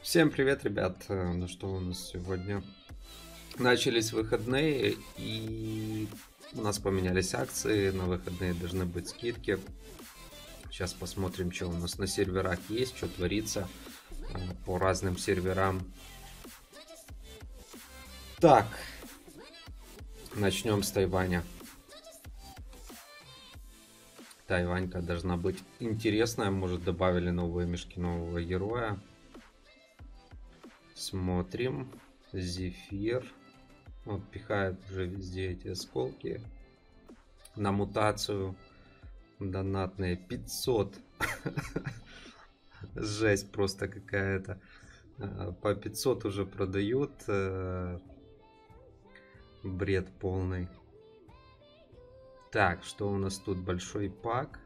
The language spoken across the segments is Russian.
Всем привет, ребят! Ну что у нас сегодня? Начались выходные, и у нас поменялись акции. На выходные должны быть скидки. Сейчас посмотрим, что у нас на серверах есть, что творится по разным серверам. Так, начнем с Тайваня. Тайванька должна быть интересная. Может, добавили новые мешки нового героя. Смотрим. Зефир. Вот пихают уже везде эти осколки. На мутацию. Донатные 500. Жесть просто какая-то. По 500 уже продают. Бред полный. Так, что у нас тут? Большой пак.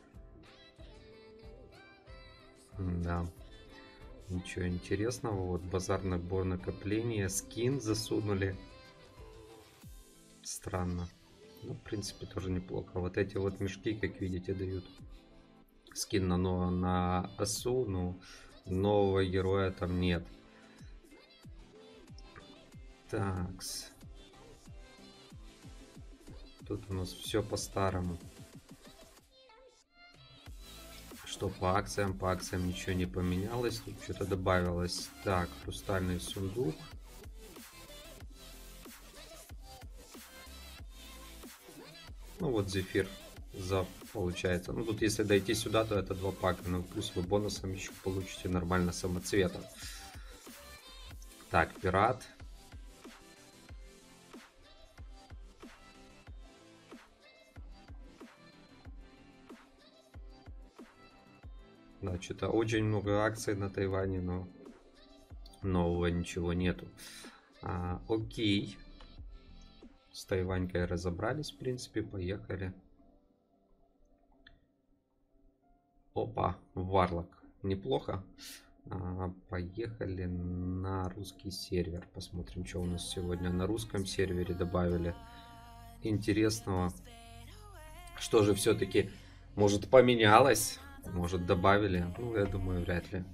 Да. Ничего интересного. Вот базарный набор накопления. Скин засунули. Странно. Ну, в принципе, тоже неплохо. Вот эти вот мешки, как видите, дают скин на осу. Ну, нового героя там нет. Такс. Тут у нас все по-старому. Что по акциям? По акциям ничего не поменялось. Тут что-то добавилось. Так, хрустальный сундук. Ну вот зефир получается. Ну тут если дойти сюда, то это 2 пака. Ну плюс вы бонусом еще получите нормально самоцвета. Так, пират. Да, что-то очень много акций на Тайване, но нового ничего нету. Окей. С Тайванькой разобрались, в принципе, поехали. Опа, Варлок. Неплохо. Поехали на русский сервер. Посмотрим, что у нас сегодня на русском сервере добавили интересного. Что же все-таки, может, поменялось? Может, добавили? Ну, я думаю, вряд ли.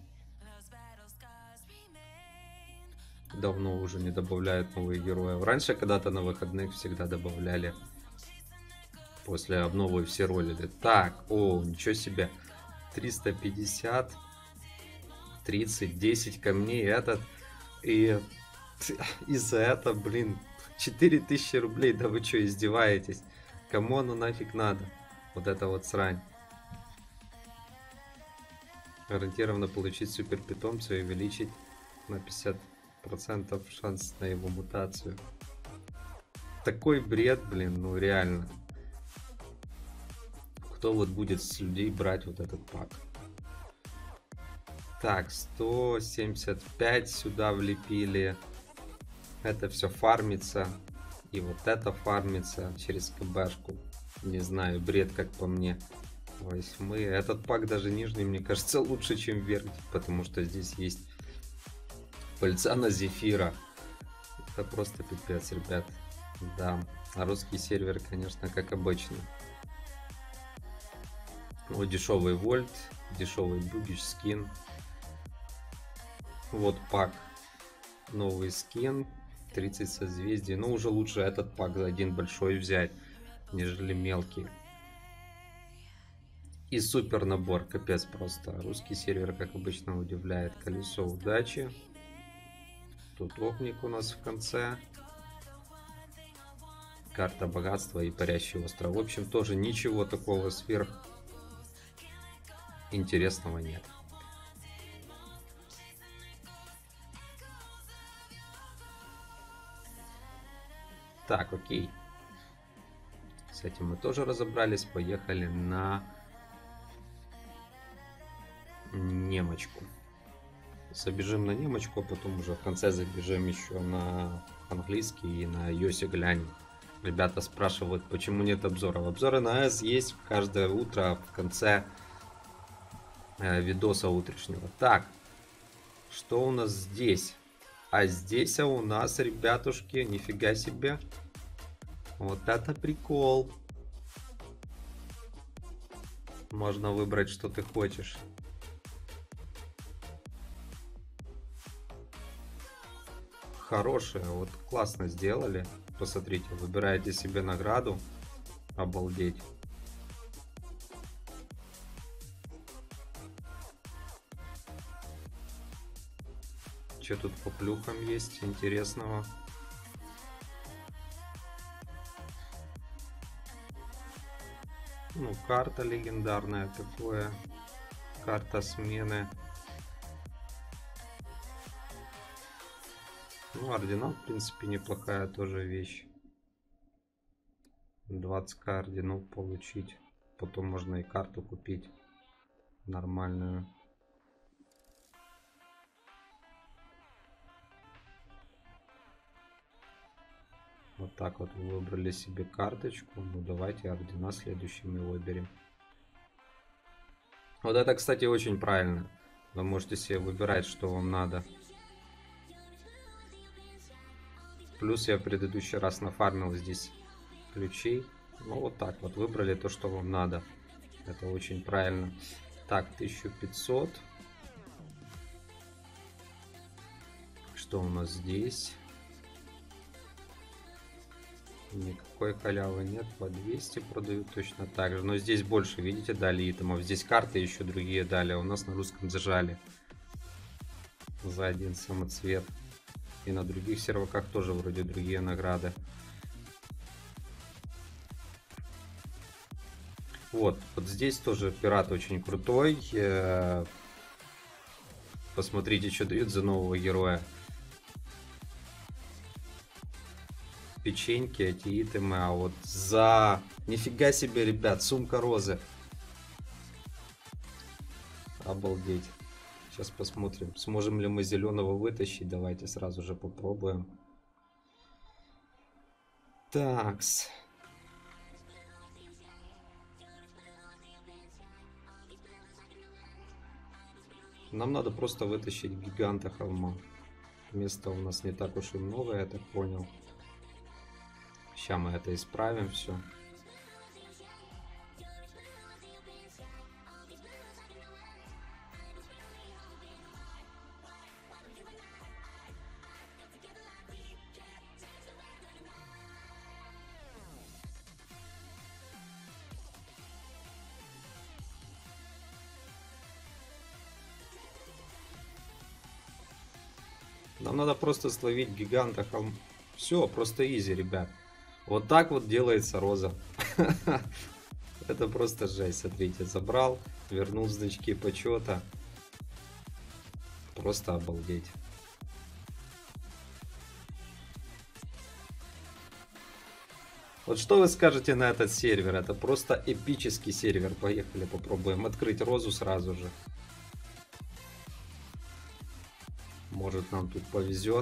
Давно уже не добавляют новые герои. Раньше когда-то на выходных всегда добавляли. После обновы все ролили. Так, о, ничего себе. 350, 30, 10 камней этот. И из-за этого, блин, 4000 рублей. Да вы что, издеваетесь? Кому оно нафиг надо? Вот это вот срань. Гарантированно получить супер питомца и увеличить на 50% шанс на его мутацию. Такой бред, блин, ну реально. Кто вот будет с людей брать вот этот пак? Так, 175 сюда влепили. Это все фармится. И вот это фармится через КБшку. Не знаю, бред как по мне. 8. Этот пак даже нижний, мне кажется, лучше, чем верхний. Потому что здесь есть пыльца на зефира. Это просто пипец, ребят. Да, а русский сервер, конечно, как обычно. Вот дешевый вольт, дешевый бугич скин. Вот пак, новый скин, 30 созвездий. Но уже лучше этот пак один большой взять, нежели мелкий. И супер набор, капец просто. Русский сервер, как обычно, удивляет. Колесо удачи. Тут огник у нас в конце. Карта богатства и парящий остров. В общем, тоже ничего такого сверх интересного нет. Так, окей. С этим мы тоже разобрались. Поехали на немочку. Забежим на немочку, а потом уже в конце забежим еще на английский и на Йоси глянем. Ребята спрашивают, почему нет обзоров. Обзоры на АЭС есть каждое утро в конце видоса утреннего. Так, что у нас здесь? А здесь у нас, ребятушки, нифига себе. Вот это прикол. Можно выбрать, что ты хочешь. хорошие, вот классно сделали. Посмотрите, выбираете себе награду. Обалдеть. Что тут по плюхам есть интересного? Ну, карта легендарная, такое. Карта смены. Ну, ордена, в принципе, неплохая тоже вещь. 20к орденов получить. Потом можно и карту купить. Нормальную. Вот так вот вы выбрали себе карточку. Ну, давайте ордена следующими выберем. Вот это, кстати, очень правильно. Вы можете себе выбирать, что вам надо. Плюс я в предыдущий раз нафармил здесь ключей. Ну, вот так вот выбрали то, что вам надо. Это очень правильно. Так, 1500. Что у нас здесь? Никакой халявы нет. По 200 продают точно так же. Но здесь больше, видите, дали итемов. Здесь карты еще другие дали. А у нас на русском зажали. За один самоцвет. И на других серваках тоже вроде другие награды. Вот здесь тоже пират очень крутой. Посмотрите, что дают за нового героя. Печеньки, эти итемы, а вот за... Нифига себе, ребят, сумка розы. Обалдеть. Сейчас посмотрим, сможем ли мы зеленого вытащить. Давайте сразу же попробуем. Такс. Нам надо просто вытащить гиганта холма. Места у нас не так уж и много, я так понял. Сейчас мы это исправим все. Нам надо просто словить гиганта холма. Все, просто изи, ребят. Вот так вот делается роза. Это просто жесть. Смотрите, забрал, вернул значки почета. Просто обалдеть. Вот что вы скажете на этот сервер? Это просто эпический сервер. Поехали, попробуем открыть розу сразу же. Может, нам тут повезет.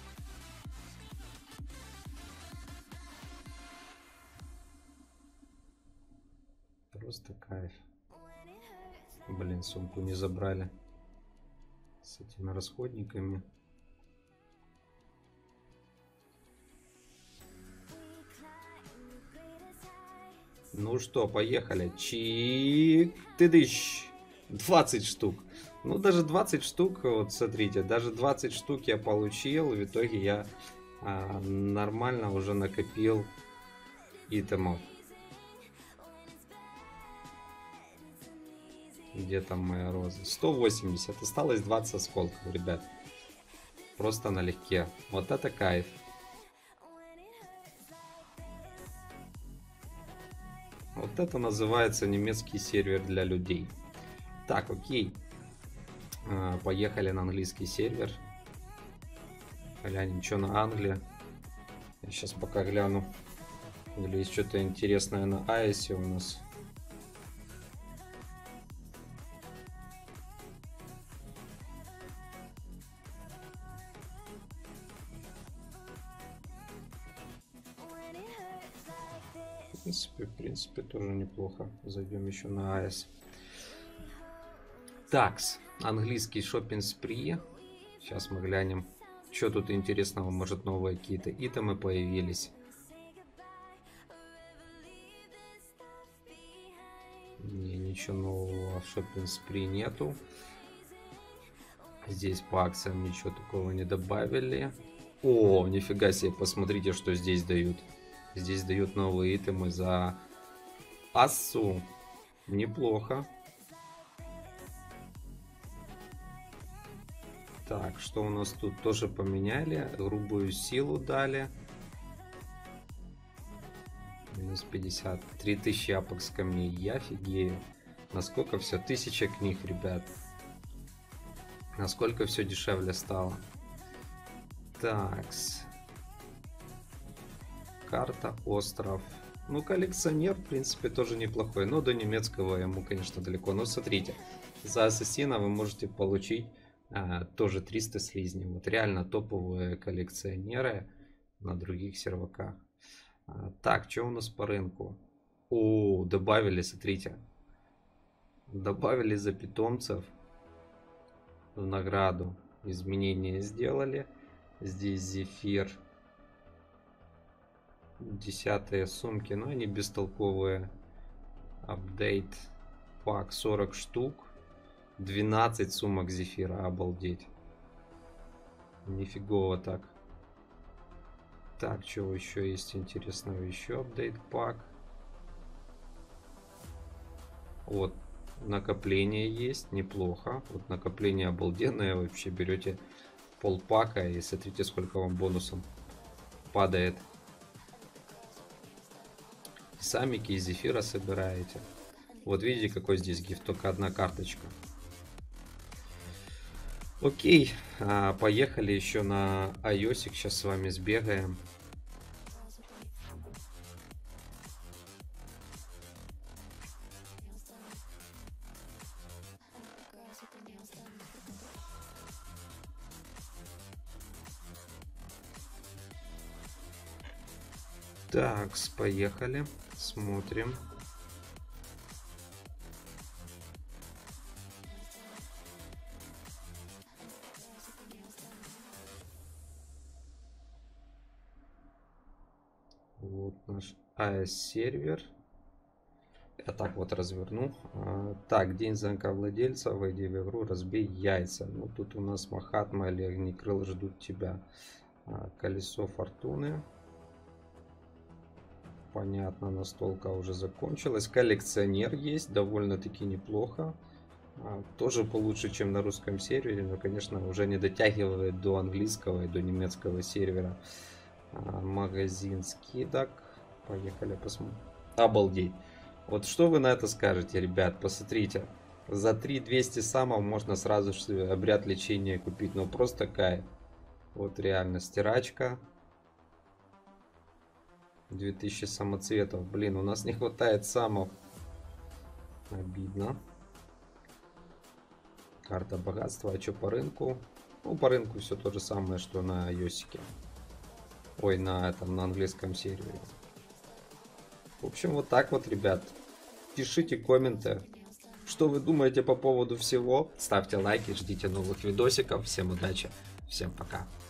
Просто кайф. Блин, сумку не забрали. С этими расходниками. Ну что, поехали. Чик. Ты-дыщ. 20 штук. Ну, даже 20 штук, вот смотрите, даже 20 штук я получил. В итоге я нормально уже накопил итемов. Где там моя роза? 180. Осталось 20 осколков, ребят. Просто налегке. Вот это кайф. Вот это называется немецкий сервер для людей. Так, окей. Поехали на английский сервер. Глянем, что на Англии. Я сейчас пока гляну. Или есть что-то интересное на Айсе у нас. В принципе, тоже неплохо. Зайдем еще на АЭС. Такс. Английский шоппинг спри. Сейчас мы глянем, что тут интересного. Может, новые какие-то итемы появились. Не, ничего нового в шоппинг спри нету. Здесь по акциям ничего такого не добавили. О, нифига себе, посмотрите, что здесь дают. Здесь дают новые итемы за ассу. Неплохо. Так, что у нас тут тоже поменяли? Грубую силу дали. Минус 50. 3000 апекс камней. Я офигею. Насколько все? 1000 книг, ребят. Насколько все дешевле стало. Такс. Карта, остров. Ну, коллекционер, в принципе, тоже неплохой. Но до немецкого ему, конечно, далеко. Но смотрите, за ассасина вы можете получить тоже 300 слизней. Вот реально топовые коллекционеры на других серваках. Так, что у нас по рынку? О, добавили, смотрите. Добавили за питомцев в награду. Изменения сделали. Здесь зефир. 10 сумки, но они бестолковые. Апдейт. Пак 40 штук. 12 сумок зефира. Обалдеть. Нифигово так. Так, что еще есть интересного? Еще апдейт пак. Вот. Накопление есть. Неплохо. Вот накопление обалденное. Вообще берете полпака и смотрите, сколько вам бонусом падает. Самики из зефира собираете. Вот видите, какой здесь гифт, только одна карточка. Окей, поехали еще на iOS, сейчас с вами сбегаем. Так, поехали, смотрим. Вот наш AES-сервер. Я так вот разверну. Так, день звонка владельца. Войди в игру, разбей яйца. Ну, тут у нас Махатма или Огнекрыл ждут тебя. Колесо фортуны. Понятно, настолка уже закончилась. Коллекционер есть, довольно-таки неплохо. Тоже получше, чем на русском сервере, но, конечно, уже не дотягивает до английского и до немецкого сервера. Магазин скидок. Поехали посмотрим. Обалдеть. Вот что вы на это скажете, ребят? Посмотрите. За 3200 самов можно сразу же обряд лечения купить. Ну, просто кайф. Вот реально стирачка. 2000 самоцветов. Блин, у нас не хватает самов. Обидно. Карта богатства. А что по рынку? Ну, по рынку все то же самое, что на iOS. Ой, на этом, на английском сервере. В общем, вот так вот, ребят. Пишите комменты, что вы думаете по поводу всего. Ставьте лайки, ждите новых видосиков. Всем удачи, всем пока.